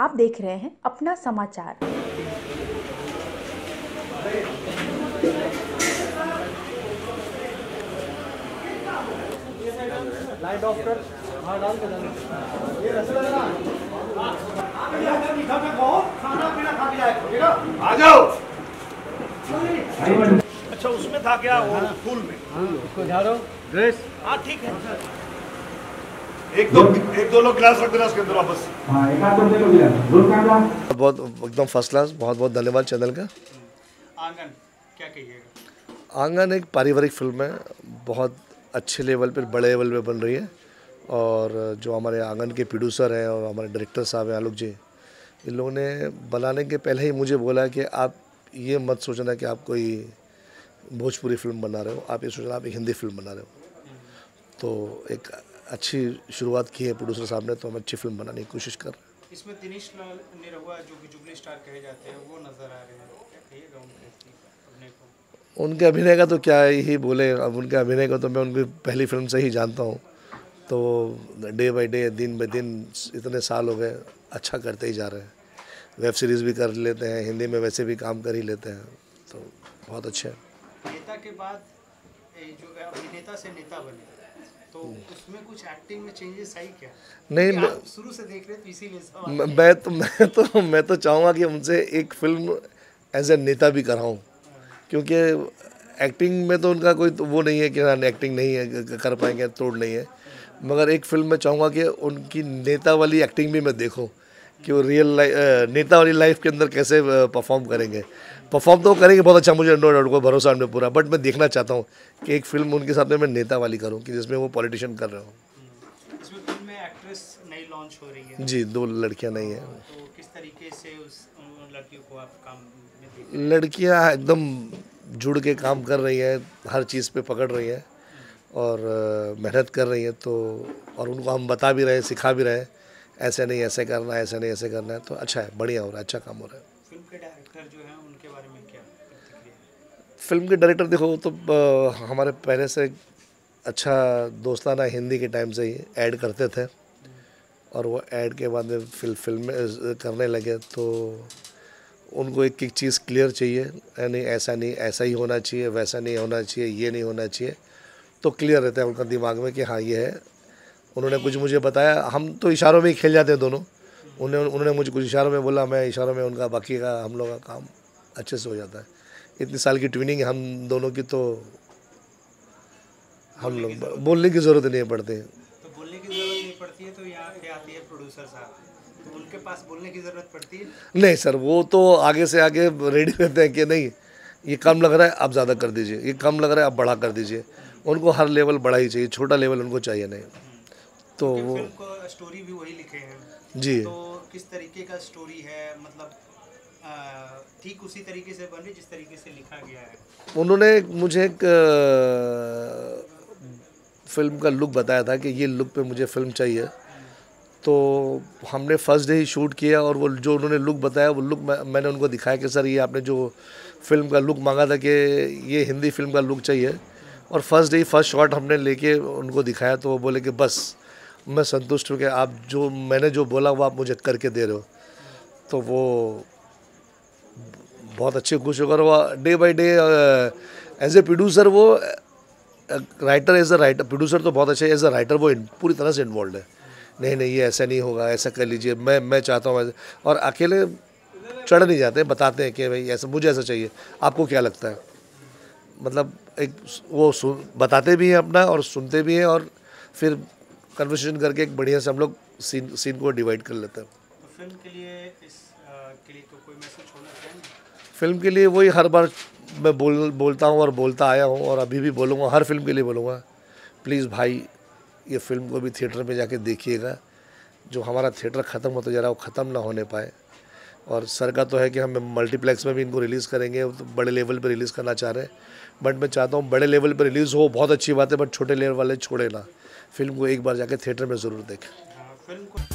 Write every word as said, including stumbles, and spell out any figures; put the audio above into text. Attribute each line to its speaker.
Speaker 1: आप देख रहे हैं अपना समाचार।
Speaker 2: लाइट ऑफ कर, हाँ डाल के ये खाना पीना खा के जाए, आ जाओ। अच्छा उसमें था क्या वो फूल में?
Speaker 3: इसको झाड़ो ड्रेस।
Speaker 2: हाँ ठीक है। एक दो एक दो लोग गिलास रख देना उसके अंदर वापस।
Speaker 4: हाँ एक आध दो गिलास।
Speaker 5: बहुत एकदम फर्स्ट क्लास। बहुत बहुत धन्यवाद चैनल का।
Speaker 2: आंगन क्या कहिएगा?
Speaker 5: आंगन एक पारिवारिक फिल्म है, बहुत अच्छे लेवल पर बड़े लेवल पे बन रही है। और जो हमारे आंगन के प्रोड्यूसर हैं और हमारे डायरेक्टर साहब हैं आलोक जी, इन लोगों ने बनाने के पहले ही मुझे बोला कि आप ये मत सोचना कि आप कोई भोजपुरी फिल्म बना रहे हो, आप ये सोचना आप एक हिंदी फिल्म बना रहे हो। तो एक अच्छी शुरुआत की है प्रोड्यूसर साहब ने, तो हम अच्छी फिल्म बनाने की कोशिश कर रहे हैं।
Speaker 2: इसमें दिनेश निरहुआ जो कि जुबली स्टार कहे जाते हैं वो नजर आ रहे हैं, क्या कहिएगा उनके अभिनय को?
Speaker 5: उनके अभिनय का तो क्या ही बोले, अब उनके अभिनय को तो मैं उनकी पहली फिल्म से ही जानता हूँ। तो डे बाय डे, दिन बाय दिन इतने साल हो गए, अच्छा करते ही जा रहे हैं। वेब सीरीज़ भी कर लेते हैं, हिंदी में वैसे भी काम कर ही लेते हैं, तो बहुत अच्छे हैं।
Speaker 2: नेता के बाद जो अभिनेता से नेता बने, तो उसमें कुछ एक्टिंग में चेंजेस आई क्या?
Speaker 5: नहीं,
Speaker 2: आप शुरू से देख रहे तो इसीलिए सवाल।
Speaker 5: मैं तो मैं तो मैं तो चाहूँगा कि उनसे एक फिल्म एज ए नेता भी कराऊँ, क्योंकि एक्टिंग में तो उनका कोई तो वो नहीं है कि हाँ एक्टिंग नहीं है, कर पाएंगे, तोड़ नहीं है। मगर एक फिल्म में चाहूँगा कि उनकी नेता वाली एक्टिंग भी मैं देखूँ कि वो रियल लाइफ नेता वाली लाइफ के अंदर कैसे परफॉर्म करेंगे। परफॉर्म तो करेंगे बहुत अच्छा, मुझे नो डाउट को भरोसा उनमें पूरा, बट मैं देखना चाहता हूँ कि एक फिल्म उनके साथ में मैं नेता वाली करूँ कि जिसमें वो पॉलिटिशियन कर रहे हो।
Speaker 2: इसमें फिल्म में एक्ट्रेस नई लॉन्च हो रही है
Speaker 5: जी, दो लड़कियाँ नहीं हैं।
Speaker 2: तो किस तरीके से उस लड़कियों को आप काम में देख?
Speaker 5: लड़कियाँ एकदम जुड़ के काम कर रही हैं, हर चीज़ पे पकड़ रही हैं और मेहनत कर रही हैं। तो और उनको हम बता भी रहे हैं, सिखा भी रहे हैं, ऐसे नहीं ऐसे करना है, ऐसे नहीं ऐसे करना है। तो अच्छा है, बढ़िया हो रहा है, अच्छा काम हो रहा है।
Speaker 2: फिल्म के डायरेक्टर जो हैं उनके बारे में क्या प्रतिक्रिया है?
Speaker 5: फिल्म के डायरेक्टर देखो तो आ, हमारे पहले से अच्छा दोस्ताना हिंदी के टाइम से ही ऐड करते थे और वो ऐड के बाद में फिल फिल्म करने लगे। तो उनको एक एक चीज़ क्लियर चाहिए, यानी ऐसा नहीं ऐसा ही होना चाहिए, वैसा नहीं होना चाहिए, ये नहीं होना चाहिए। तो क्लियर रहता है उनका दिमाग में कि हाँ ये है। उन्होंने कुछ मुझे बताया, हम तो इशारों में ही खेल जाते हैं दोनों। उन्होंने उन्होंने मुझे कुछ इशारों में बोला, मैं इशारों में उनका, बाकी का हम लोग का काम अच्छे से हो जाता है। इतनी साल की ट्विनिंग हम दोनों की, तो हम लोग बोलने की ज़रूरत नहीं पड़ती।
Speaker 2: तो बोलने की ज़रूरत नहीं पड़ती है, तो यहाँ पे आती है प्रोड्यूसर साहब, तो उनके पास बोलने की ज़रूरत पड़ती है?
Speaker 5: नहीं सर, वो तो आगे से आगे रेडी रहते हैं कि नहीं ये कम लग रहा है आप ज़्यादा कर दीजिए, ये कम लग रहा है आप बढ़ा कर दीजिए। उनको हर लेवल बड़ा ही चाहिए, छोटा लेवल उनको चाहिए नहीं। तो वो
Speaker 2: फिल्म को स्टोरी भी वही लिखे हैं
Speaker 5: जी।
Speaker 2: तो किस तरीके का स्टोरी है, मतलब ठीक उसी तरीके से बने जिस तरीके से लिखा गया है?
Speaker 5: उन्होंने मुझे एक फिल्म का लुक बताया था कि ये लुक पे मुझे फिल्म चाहिए। तो हमने फर्स्ट डे ही शूट किया और वो जो उन्होंने लुक बताया वो लुक मैं, मैंने उनको दिखाया कि सर ये आपने जो फिल्म का लुक मांगा था कि ये हिंदी फिल्म का लुक चाहिए। और फर्स्ट डे फर्स्ट शॉट हमने लेके उनको दिखाया, तो वो बोले कि बस मैं संतुष्ट हूँ कि आप जो मैंने जो बोला वो आप मुझे करके दे रहे हो। तो वो बहुत अच्छे खुश होकर वो day by day as a producer, वो writer as a writer producer तो बहुत अच्छे, एज अ राइटर वो पूरी तरह से इन्वॉल्व है। नहीं नहीं ये ऐसा नहीं होगा, ऐसा कर लीजिए, मैं मैं चाहता हूँ ऐसे। और अकेले चढ़ नहीं जाते, बताते हैं कि भाई ऐसा मुझे ऐसा चाहिए, आपको क्या लगता है। मतलब एक वो बताते भी हैं अपना और सुनते भी हैं और फिर कन्वर्सेशन करके एक बढ़िया से हम लोग सीन सीन को डिवाइड कर लेते हैं।
Speaker 2: तो फिल्म के लिए इस आ, के लिए तो कोई मैसेज होना चाहिए?
Speaker 5: फिल्म के लिए वही हर बार मैं बोल बोलता हूँ और बोलता आया हूँ और अभी भी बोलूँगा, हर फिल्म के लिए बोलूँगा, प्लीज़ भाई ये फिल्म को भी थिएटर में जाके देखिएगा। जो हमारा थिएटर ख़त्म होता जा रहा है वो ख़त्म ना होने पाए। और सर का तो है कि हम मल्टीप्लेक्स में भी इनको रिलीज़ करेंगे, तो बड़े लेवल पे रिलीज़ करना चाह रहे हैं। बट मैं चाहता हूँ बड़े लेवल पे रिलीज़ हो, बहुत अच्छी बात है, बट छोटे लेवल वाले छोड़े ना। फिल्म को एक बार जाके थिएटर में ज़रूर देखें।
Speaker 2: फिल्म को